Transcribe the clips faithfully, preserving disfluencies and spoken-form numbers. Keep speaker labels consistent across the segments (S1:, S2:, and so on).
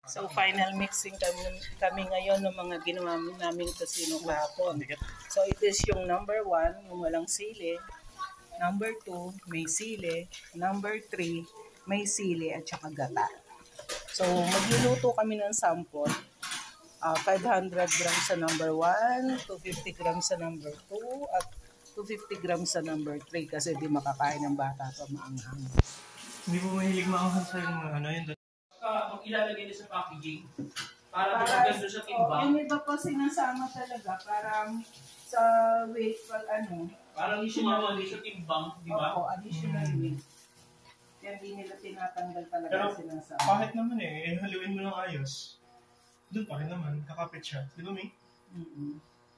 S1: So final mixing kami, kami ngayon ng mga ginawa namin tocino kahapon. So it is yung number one, yung walang sili. Number two, may sili. Number three, may sili at saka gata. So magluluto kami ng sample. Uh, five hundred grams sa number one, two hundred fifty grams sa number two, at two hundred fifty grams sa number three kasi di makakain ng bata pa maanghang.
S2: Hindi po mahilig maanghang sa yung ano yun.
S3: Pag ilalagay niya sa packaging, para maganda sa timbang.
S1: Oh, yung iba po sinasama talaga para sa weight pag ano.
S3: Parang sumama din sa timbang, di ba?
S1: Oo, additional hmm. weight. Kaya hindi nila tinatanggal talaga.
S2: Pero
S1: sinasama.
S2: Kahit naman eh, eh haluin mo ng ayos. Doon pa rin naman, kakapit siya. Di ba, May?
S1: Mm-hmm.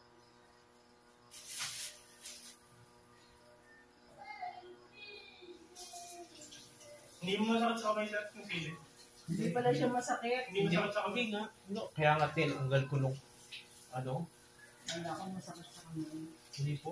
S2: Hindi mo masakit sa kamay sa yung sili.
S1: Hindi pala siya masakit.
S2: Hindi masakit sa kamay nga.
S3: No. Kaya nga tinanggal ko nung ano?
S1: Wala akong masakit sa kamay.
S3: Hindi po.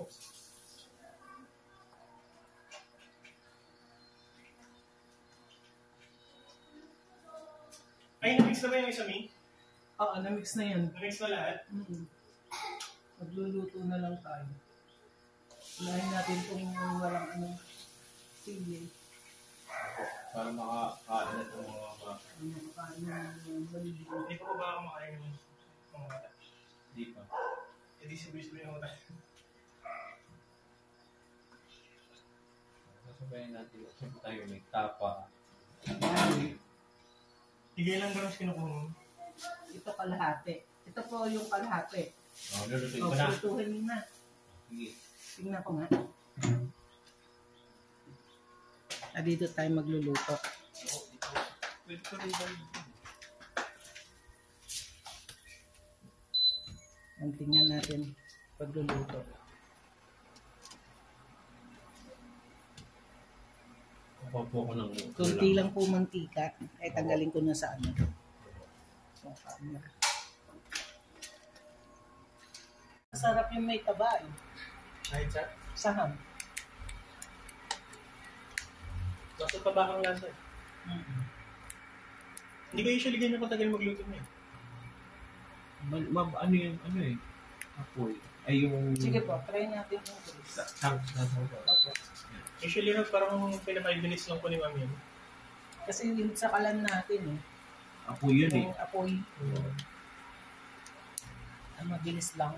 S2: Ay, na-mix na ba yung isa, May?
S1: Oo, na-mix na yan.
S2: Na-mix na lahat?
S1: Mm-hmm. Magluluto na lang tayo. Unahin natin kung walang ano, sili.
S3: Para makakain na itong mga bata.
S1: Makakain na maliligo.
S2: Hindi pa ba ako makain yung mga bata?
S3: Hindi pa.
S2: E di sabi-sabi yung bata.
S3: Sasabayin natin. Siyempre tayo may tapa.
S2: Higay lang grams kinukuha mo?
S1: Ito kalahati. Ito po yung kalahati.
S3: Oh, lulutuin
S1: So,
S3: ko na.
S1: lutuhin mo na.
S3: Sige.
S1: Tingnan ko nga. Ah, dito tayo magluluto.
S2: Pwede ko rin ba?
S1: Ang tingnan natin pagluluto.
S3: Papo ko ng
S1: Kunti lang po mantika. Ay, tanggalin ko na sa ano. Sa camera. Masarap yung may taba eh.
S2: Kahit sa?
S1: Saham.
S2: Basta tabakang lasa eh.
S1: Mm-hmm.
S2: Hindi ko usually ganyan katagal magluto niya.
S3: Ma- ma- ano yung, ano eh, apoy. Ay yung...
S1: Sige po, try natin yung grease.
S3: Thanks na sa ito.
S1: Okay.
S2: Usually no, parang pinaka-five minutes lang po ni Mami yun.
S1: Kasi yun sa kalan natin eh.
S3: Apoy yun eh.
S1: Yung apoy.
S2: Hmm.
S1: Ang mabilis lang.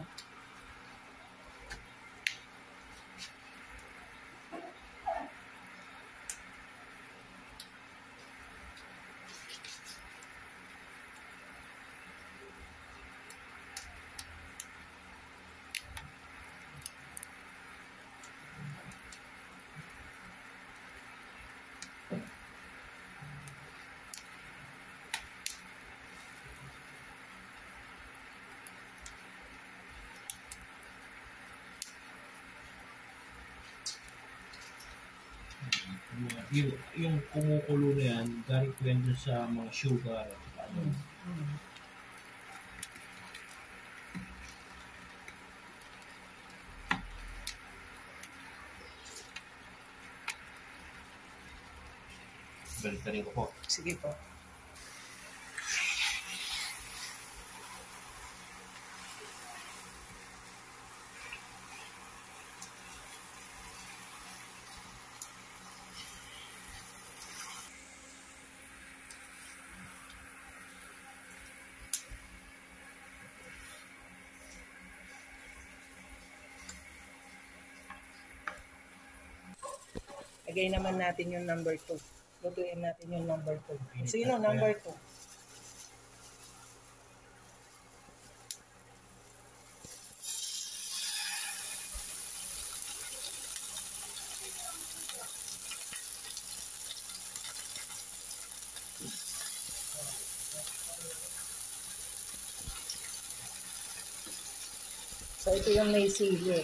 S3: Yung, yung kumukulo na yan, galing ko yan dun sa mga sugar at ano.
S1: Mm-hmm.
S3: Balik ka rin ko po.
S1: Sige po. Lagay naman natin yung number two. Lutuin natin yung number two. Sino number two? So ito yung may sili.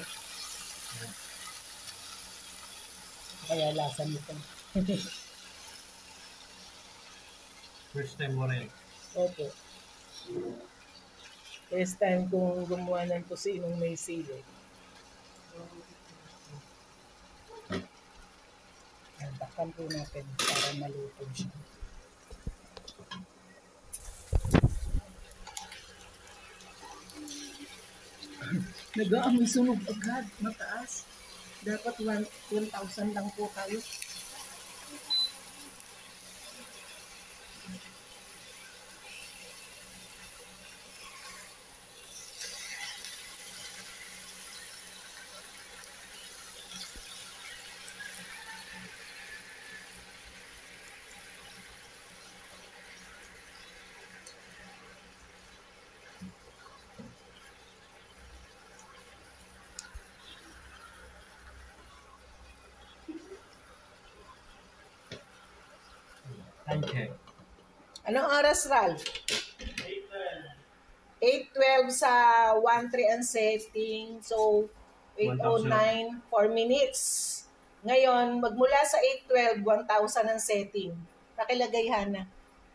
S1: Kaya lasa nito.
S3: First time mo rin.
S1: Opo. First time kong gumawa ng tocinong may sili. Takpan po natin para maluto siya. Nag-aamoy sunog agad, mataas. Dapat one thousand lang po tayo.
S3: Time check.
S1: Anong oras, Ral? eight twelve sa one three ang setting. So, eight oh nine, four minutes. Ngayon, magmula sa eight twelve, one thousand ang setting. Pakilagay, Hana.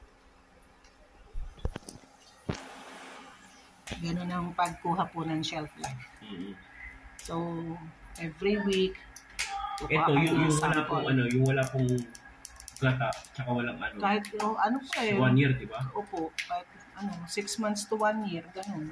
S1: Ganun ang pagkuha po ng shelf life.
S3: Mm-hmm.
S1: So, every week,
S3: ito, yung, yung wala pong ano, yung wala pong gata, tsaka walang ano.
S1: Kahit yung ano pa eh.
S3: One year, di ba?
S1: Opo, kahit ano, six months to one year, ganun.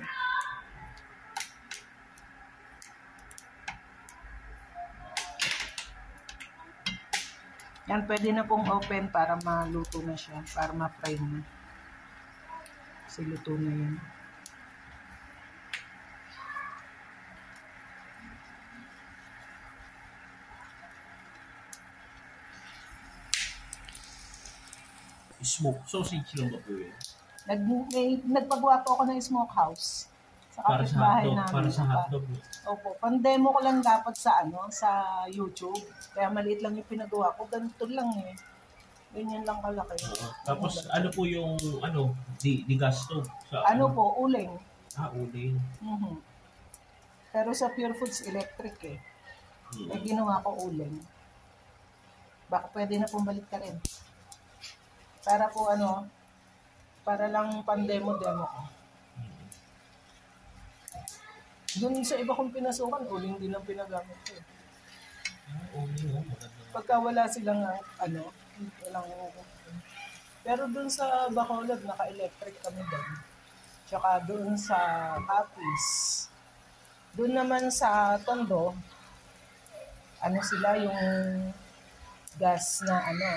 S1: Yan, pwede na pong open para maluto na siya, para ma-fry na. Kasi luto na yan.
S3: Smoke sausage lang ba po yun?
S1: Nag, eh, nagpagawa po ako ng smokehouse. Sa
S3: Para sa
S1: kapitbahay
S3: hotdog,
S1: namin.
S3: para sa hotdog.
S1: Opo, pandemo ko lang dapat sa ano, sa YouTube. Kaya maliit lang yung pinagawa ko. Ganito lang eh. Ganyan lang kalaki.
S3: Uh, tapos ganito. Ano po yung ano, di, di gas stove? Sa,
S1: ano, ano po, uling.
S3: Ah, uling.
S1: Mm-hmm. Pero sa Pure Foods electric eh.
S3: Mm-hmm.
S1: Eh ginawa ko uling. Baka pwede na pumalik ka rin. Para po ano, para lang pandemo-demo ko. Doon sa iba kong pinasukan, uling din ang pinagamit ko.
S3: Ah, uling oh,
S1: pagka wala silang ano, walang, pero doon sa Bacolod, naka-electric kami doon. Tsaka doon sa Capiz. Doon naman sa Tondo, ano sila yung gas na ano,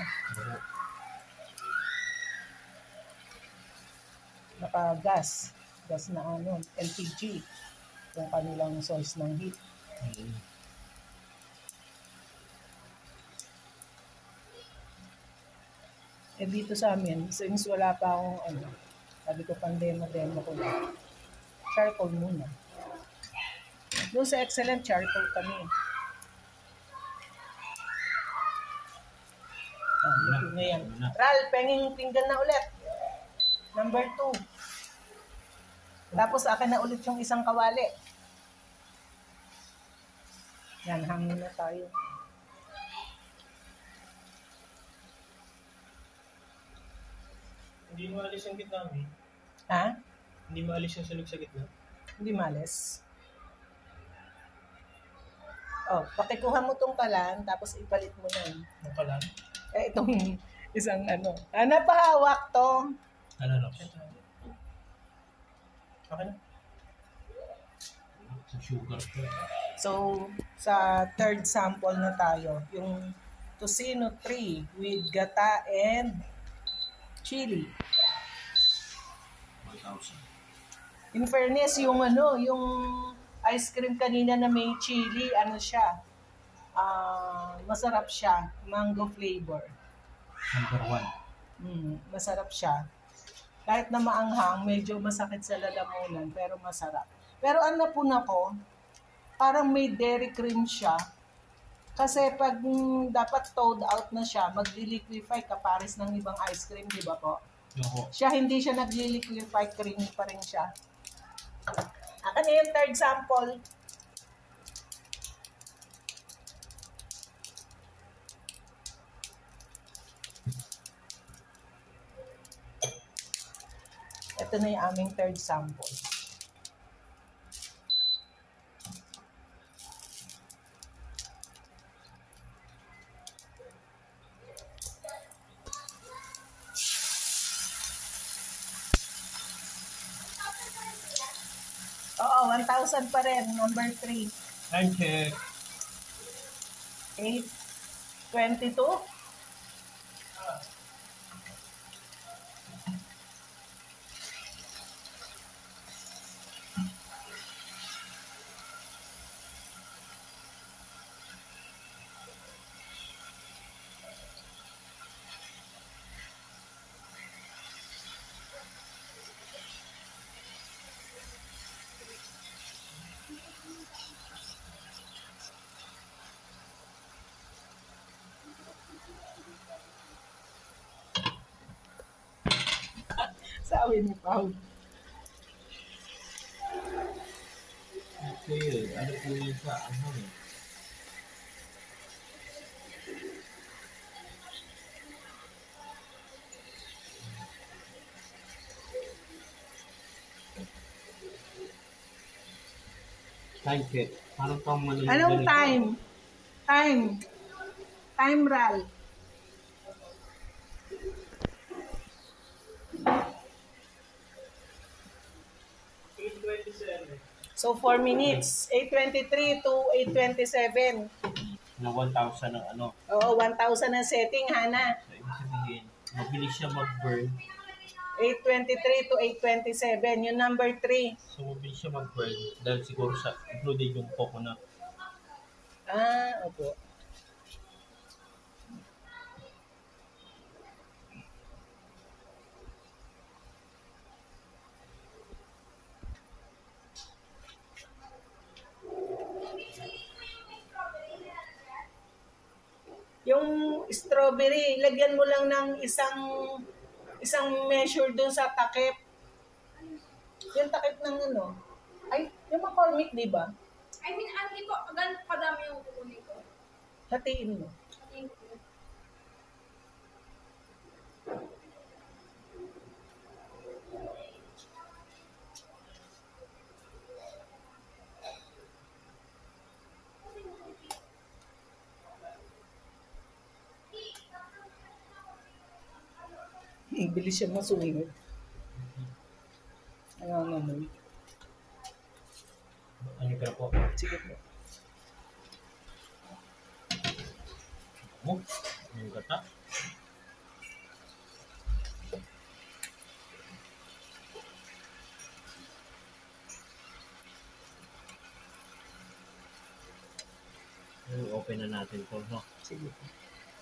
S1: naka-gas, gas na ano, L P G, yung kanilang source ng heat.
S3: Mm-hmm.
S1: Eh dito sa amin, since wala pa akong ano, sabi ko pandemo-demo ko lang, charcoal muna. Doon sa Excellent, charcoal kami. Ah, luto na yan. Ral, penging pinggan na ulit. Number two. Tapos akin na ulit yung isang kawali. Yan, hangin na tayo.
S2: Hindi maalis yung gitna, eh.
S1: Ha?
S2: Hindi maalis yung sunog sa gitna.
S1: Hindi malis. Oh, pakikuha mo tong kalan, tapos ipalit mo na yun.
S2: Ang kalan?
S1: Eh, itong isang ano. Ah, napahawak to.
S2: Ano, no? Okay na.
S3: Sa sugar to.
S1: So, sa third sample na tayo, yung tocino three with gata and chili.
S3: one thousand.
S1: In fairness, yung ano, yung ice cream kanina na may chili, ano siya, uh, masarap siya, mango flavor.
S3: Number one.
S1: Mm, masarap siya. Kahit na maanghang, medyo masakit sa lalamunan, pero masarap. Pero ang napuna ko, parang may dairy cream siya. Kasi pag mm, dapat thawed out na siya, magli-liquefy kapares ng ibang ice cream, di ba po?
S3: Ako.
S1: Siya hindi siya nagli-liquefy, creamy pa rin siya. Akin na yung third sample. Ito na yung aming third sample. Oo, one thousand pa rin, number three.
S3: Time check.
S1: eight twenty-two. Sabi ni Pao.
S3: Okay, ano po yun sa ano eh? Time check. Parang pang malamig.
S1: Anong time? Time. Time, Ral.
S2: eight twenty-seven.
S1: So, four minutes. eight twenty-three to eight twenty-seven.
S3: Na one thousand ang ano.
S1: Oo, one thousand ang setting, Hana.
S3: So, ibig sabihin, mabilis siya mag-burn.
S1: eight twenty-three to eight twenty-seven. Yung number three.
S3: So, mabilis siya mag-burn. Dahil siguro sa included yung coconut.
S1: Ah, opo. Yung strawberry, lagyan mo lang ng isang isang measure dun sa takip. Yung takip ng ano? Ay, yung McCormick, di ba?
S4: I mean, hindi ko, ganun kadami yung kukunin ko.
S1: Hatiin mo.
S4: Thank you.
S1: Bilis siya masungit. Ayaw naman.
S3: Ano ka po?
S1: Sige po.
S3: Mo? Yung gata? Open na natin to, no?
S1: Sige po.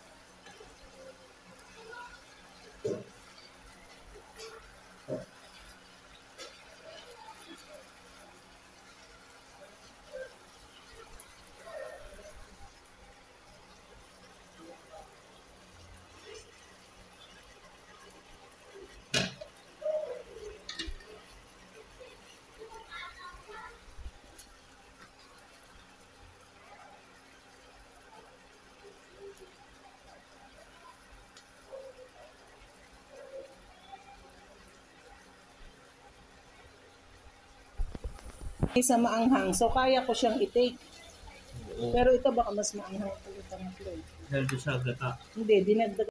S1: Isa maanghang, so kaya ko siyang i-take.
S3: Oo.
S1: Pero ito baka mas maanghang ulit ang flow.
S3: Dahil doon sa gata.
S1: Hindi, dinagdag